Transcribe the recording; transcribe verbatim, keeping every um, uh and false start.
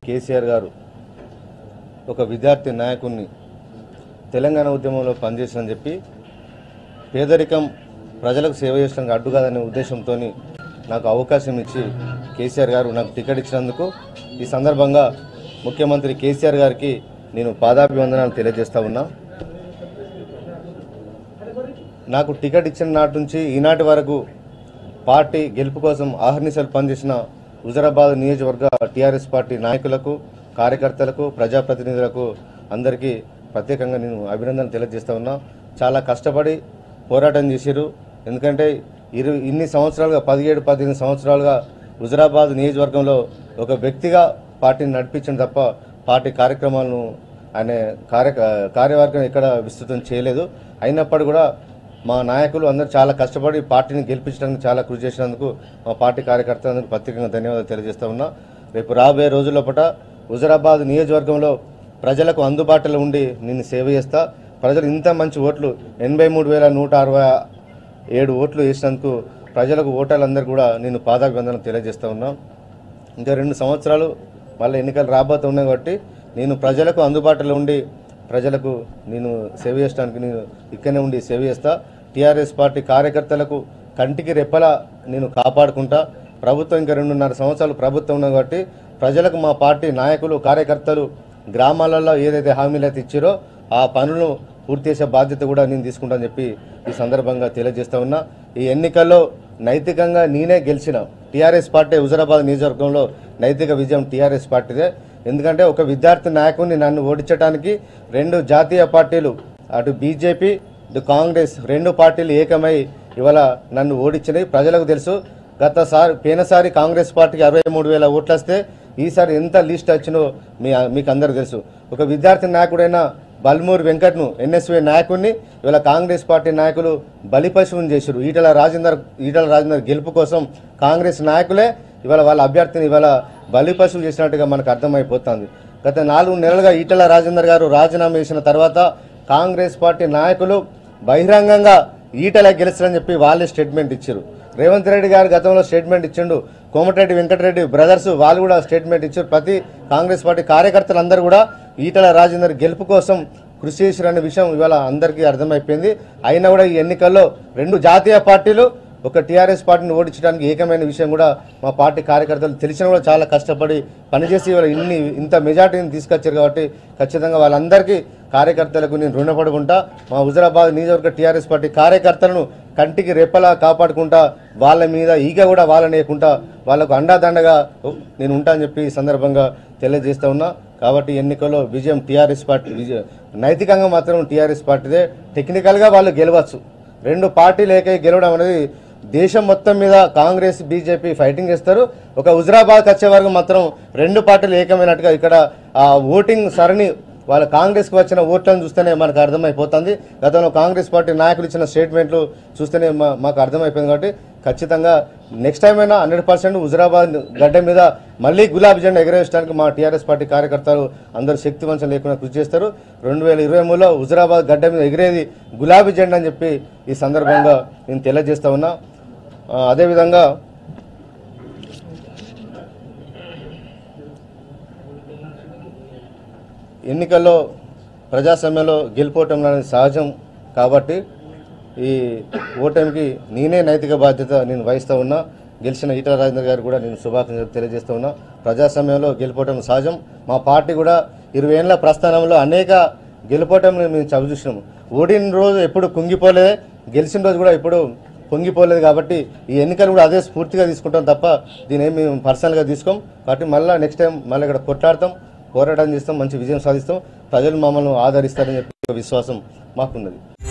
కేసీఆర్ గారు ఒక విద్యార్థి నాయకుడిని తెలంగాణ ఉద్యమంలో పనిచేసినని చెప్పి పేదరికం ప్రజలకు సేవ చేయడానికి అడ్డు కాదనే ఉద్దేశంతో నాకు అవకాశం ఇచ్చి కేసీఆర్ గారు నాకు టికెట్ ఇచ్చినందుకు ఈ సందర్భంగా ముఖ్యమంత్రి కేసీఆర్ గారికి నేను పాదాభివందనాలు తెలియజేస్తా ఉన్నా. నాకు టికెట్ ఇచ్చిన నాటి నుంచి ఈనాటి వరకు పార్టీ గెలుపు కోసం ఆహర్నిశలు పనిచేసిన హుజరాబాద్ నియోజకవర్గ టీఆర్ఎస్ పార్టీ నాయకులకు, కార్యకర్తలకు, ప్రజాప్రతినిధులకు అందరికీ ప్రత్యేకంగా నేను అభినందనలు తెలియజేస్తా ఉన్నా. చాలా కష్టపడి పోరాటం చేశారు. ఎందుకంటే ఇరు ఇన్ని సంవత్సరాలుగా పదిహేడు పద్దెనిమిది సంవత్సరాలుగా హుజరాబాద్ నియోజకవర్గంలో ఒక వ్యక్తిగా పార్టీని నడిపించడం తప్ప పార్టీ కార్యక్రమాలను ఆయన కార్య కార్యవర్గం ఎక్కడ విస్తృతం చేయలేదు. అయినప్పటికీ కూడా మా నాయకులు అందరూ చాలా కష్టపడి పార్టీని గెలిపించడానికి చాలా కృషి చేసినందుకు మా పార్టీ కార్యకర్తలందరికీ ప్రత్యేకంగా ధన్యవాదాలు తెలియజేస్తా ఉన్నా. రేపు రాబోయే రోజుల్లో పట హుజరాబాద్ నియోజకవర్గంలో ప్రజలకు అందుబాటులో ఉండి నేను సేవ చేస్తా. ప్రజలు ఇంత మంచి ఓట్లు ఎనభై మూడు వేల నూట అరవై ఏడు ఓట్లు వేసినందుకు ప్రజలకు ఓటర్లందరూ కూడా నేను పాదాభివందనం తెలియజేస్తూ ఉన్నా. ఇంకా రెండు సంవత్సరాలు మళ్ళీ ఎన్నికలు రాబోతున్నాయి కాబట్టి నేను ప్రజలకు అందుబాటులో ఉండి ప్రజలకు నేను సేవ చేయడానికి నేను ఇక్కడనే ఉండి సేవ చేస్తా. టీఆర్ఎస్ పార్టీ కార్యకర్తలకు కంటికి రెప్పలా నేను కాపాడుకుంటా. ప్రభుత్వం ఇంకా రెండున్నర సంవత్సరాలు ప్రభుత్వం ఉన్నది కాబట్టి ప్రజలకు మా పార్టీ నాయకులు, కార్యకర్తలు గ్రామాలలో ఏదైతే హామీలు అయితే ఇచ్చారో ఆ పనులను పూర్తి చేసే బాధ్యత కూడా నేను తీసుకుంటానని చెప్పి ఈ సందర్భంగా తెలియజేస్తా ఉన్నా. ఈ ఎన్నికల్లో నైతికంగా నేనే గెలిచిన టీఆర్ఎస్ పార్టీ హుజరాబాద్ నియోజకవర్గంలో నైతిక విజయం టీఆర్ఎస్ పార్టీదే. ఎందుకంటే ఒక విద్యార్థి నాయకుడిని నన్ను ఓడించడానికి రెండు జాతీయ పార్టీలు అటు బీజేపీ ఇటు కాంగ్రెస్ రెండు పార్టీలు ఏకమై ఇవాళ నన్ను ఓడించినాయి. ప్రజలకు తెలుసు. గతసారి పోయినసారి కాంగ్రెస్ పార్టీకి అరవై మూడు వేల ఓట్లు వస్తే ఈసారి ఎంత లిస్ట్ వచ్చినో మీ మీకు అందరూ తెలుసు. ఒక విద్యార్థి నాయకుడైన బల్మూరి వెంకట్ను ఎన్ఎస్వీ నాయకుడిని ఇవాళ కాంగ్రెస్ పార్టీ నాయకులు బలిపశువుని చేశారు. ఈటల రాజేందర్ ఈటల రాజేందర్ గెలుపు కోసం కాంగ్రెస్ నాయకులే ఇవాళ వాళ్ళ అభ్యర్థిని ఇవాళ బలిపశువులు చేసినట్టుగా మనకు అర్థమైపోతుంది. గత నాలుగు నెలలుగా ఈటల రాజేందర్ గారు రాజీనామా చేసిన తర్వాత కాంగ్రెస్ పార్టీ నాయకులు బహిరంగంగా ఈటల గెలుస్తారని చెప్పి వాళ్ళే స్టేట్మెంట్ ఇచ్చారు. రేవంత్ రెడ్డి గారు గతంలో స్టేట్మెంట్ ఇచ్చిండు. కోమటిరెడ్డి వెంకటరెడ్డి బ్రదర్స్ వాళ్ళు కూడా స్టేట్మెంట్ ఇచ్చారు. ప్రతి కాంగ్రెస్ పార్టీ కార్యకర్తలందరూ కూడా ఈటల రాజేందర్ గెలుపు కోసం కృషి చేశారనే విషయం ఇవాళ అందరికీ అర్థమైపోయింది. అయినా కూడా ఈ ఎన్నికల్లో రెండు జాతీయ పార్టీలు ఒక టీఆర్ఎస్ పార్టీని ఓడించడానికి ఏకమైన విషయం కూడా మా పార్టీ కార్యకర్తలు తెలిసినా కూడా చాలా కష్టపడి పనిచేసి ఇవాళ ఇన్ని ఇంత మెజార్టీని తీసుకొచ్చారు. కాబట్టి ఖచ్చితంగా వాళ్ళందరికీ కార్యకర్తలకు నేను రుణపడి ఉంటా. మా హుజరాబాద్ నియోజకవర్గ టీఆర్ఎస్ పార్టీ కార్యకర్తలను కంటికి రెప్పలా కాపాడుకుంటా. వాళ్ళ మీద ఈగ కూడా వాళ్ళని వేయకుండా వాళ్ళకు అండాదండగా నేను ఉంటా అని చెప్పి ఈ సందర్భంగా తెలియజేస్తూ ఉన్నా. కాబట్టి ఎన్నికల్లో విజయం టీఆర్ఎస్ పార్టీ విజయం నైతికంగా మాత్రం టీఆర్ఎస్ పార్టీదే. టెక్నికల్గా వాళ్ళు గెలవచ్చు. రెండు పార్టీలు ఏకై గెలవడం అనేది దేశం మొత్తం మీద కాంగ్రెస్ బీజేపీ ఫైటింగ్ చేస్తారు. ఒక హుజరాబాద్ వచ్చే వరకు మాత్రం రెండు పార్టీలు ఏకమైనట్టుగా ఇక్కడ ఆ ఓటింగ్ సరణి వాళ్ళ కాంగ్రెస్కి వచ్చిన ఓట్లను చూస్తేనే మనకు అర్థమైపోతుంది. గతంలో కాంగ్రెస్ పార్టీ నాయకులు ఇచ్చిన స్టేట్మెంట్లు చూస్తేనే మాకు అర్థమైపోయింది. కాబట్టి ఖచ్చితంగా నెక్స్ట్ టైం అయినా హండ్రెడ్ పర్సెంట్ హుజరాబాద్ గడ్డ మీద మళ్ళీ గులాబీ జెండా ఎగరేయడానికి మా టీఆర్ఎస్ పార్టీ కార్యకర్తలు అందరూ శక్తి వంచన లేకుండా కృషి చేస్తారు. రెండు వేల ఇరవై మూడులో హుజరాబాద్ గడ్డ మీద ఎగిరేది గులాబీ జెండా అని చెప్పి ఈ సందర్భంగా నేను తెలియజేస్తా ఉన్నా. అదేవిధంగా ఎన్నికల్లో ప్రజాస్వామ్యంలో గెలుపోవటం అనేది సహజం. కాబట్టి ఈ ఓటమికి నేనే నైతిక బాధ్యత నేను వహిస్తూ ఉన్నా. గెలిచిన ఈటల రాజేందర్ గారు కూడా నేను శుభాకాంక్షలు తెలియజేస్తూ ఉన్నా. ప్రజాస్వామ్యంలో గెలుపోవటం సహజం. మా పార్టీ కూడా ఇరవై ఏళ్ళ ప్రస్థానంలో అనేక గెలుపోవటం మేము చవి చూసినాము. ఓడిన రోజు ఎప్పుడు కుంగిపోలేదే, గెలిచిన రోజు కూడా ఎప్పుడు పొంగిపోలేదు. కాబట్టి ఈ ఎన్నికలు కూడా అదే స్ఫూర్తిగా తీసుకుంటాం తప్ప దీని ఏమి మేము పర్సనల్గా తీసుకోం. కాబట్టి మళ్ళీ నెక్స్ట్ టైం మళ్ళీ ఇక్కడ కొట్లాడతాం, పోరాటం చేస్తాం, మంచి విజయం సాధిస్తాం. ప్రజలు మమ్మల్ని ఆదరిస్తారని చెప్పి విశ్వాసం మాకున్నది.